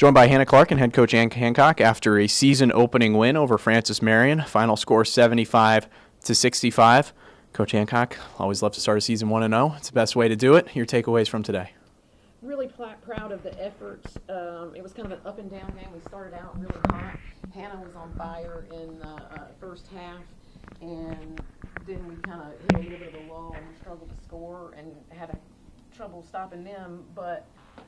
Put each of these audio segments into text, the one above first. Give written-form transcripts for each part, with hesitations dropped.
Joined by Hannah Clark and head coach Ann Hancock after a season-opening win over Francis Marion. Final score 75-65. Coach Hancock, always love to start a season 1-0. It's the best way to do it. Your takeaways from today? Really proud of the efforts. It was kind of an up-and-down game. We started out really hot. Hannah was on fire in the first half, and then we kind of hit a little bit of a lull and struggled to score and had trouble stopping them, but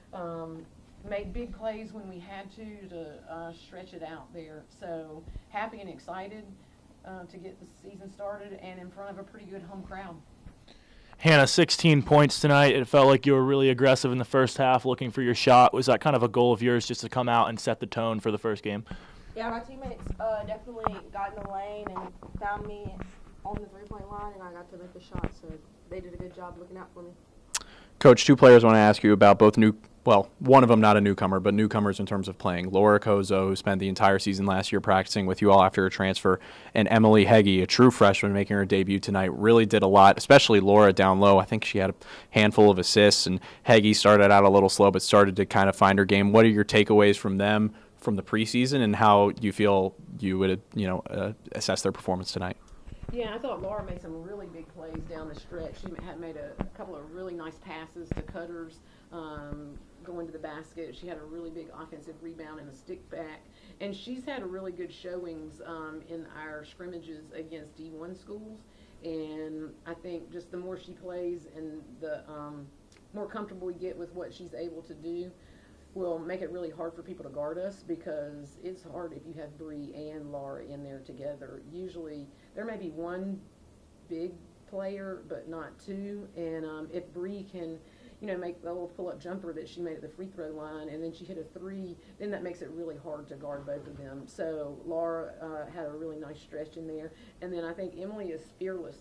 made big plays when we had to stretch it out there. So happy and excited to get the season started and in front of a pretty good home crowd. Hannah, 16 points tonight. It felt like you were really aggressive in the first half, looking for your shot. Was that kind of a goal of yours, just to come out and set the tone for the first game? Yeah, my teammates definitely got in the lane and found me on the three-point line, and I got to make the shot, so they did a good job looking out for me. Coach, two players want to ask you about both one of them not a newcomer, but newcomers in terms of playing. Laura Kozo, who spent the entire season last year practicing with you all after her transfer, and Emily Heggie, a true freshman making her debut tonight, really did a lot, especially Laura down low. I think she had a handful of assists, and Heggie started out a little slow but started to kind of find her game. What are your takeaways from them from the preseason, and how you feel you would assess their performance tonight? Yeah, I thought Laura made some really big plays down the stretch. She had made a couple of really nice passes to cutters going to the basket. She had a really big offensive rebound and a stick back. And she's had a really good showings in our scrimmages against D1 schools. And I think just the more she plays and the more comfortable we get with what she's able to do, will make it really hard for people to guard us, because it's hard if you have Bree and Laura in there together. Usually there may be one big player but not two, and if Bree can make the little pull-up jumper that she made at the free throw line and then she hit a three, then that makes it really hard to guard both of them. So Laura had a really nice stretch in there, and then I think Emily is fearless.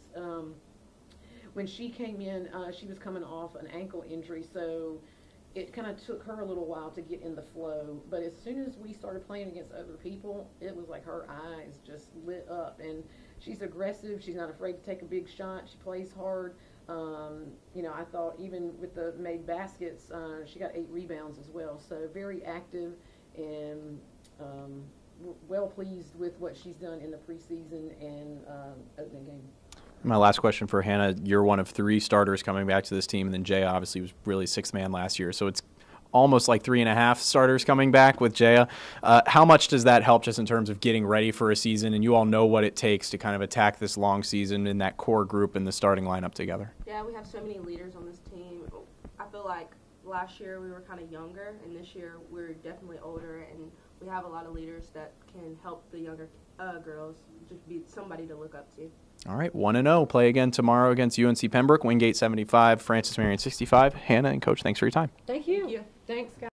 When she came in, she was coming off an ankle injury, so it kind of took her a little while to get in the flow, but as soon as we started playing against other people, it was like her eyes just lit up, and she's aggressive. She's not afraid to take a big shot. She plays hard. I thought even with the made baskets, she got 8 rebounds as well, so very active, and well pleased with what she's done in the preseason and opening game. My last question for Hannah, you're one of 3 starters coming back to this team, and then Jaya obviously was really 6th man last year, so it's almost like 3.5 starters coming back with Jaya. How much does that help just in terms of getting ready for a season, and you all know what it takes to kind of attack this long season in that core group and the starting lineup together? Yeah, we have so many leaders on this team. I feel like last year we were kind of younger, and this year we're definitely older, and we have a lot of leaders that can help the younger girls just be somebody to look up to. All right, 1-0. Play again tomorrow against UNC Pembroke. Wingate 75, Francis Marion 65. Hannah and Coach, thanks for your time. Thank you. Thanks, guys.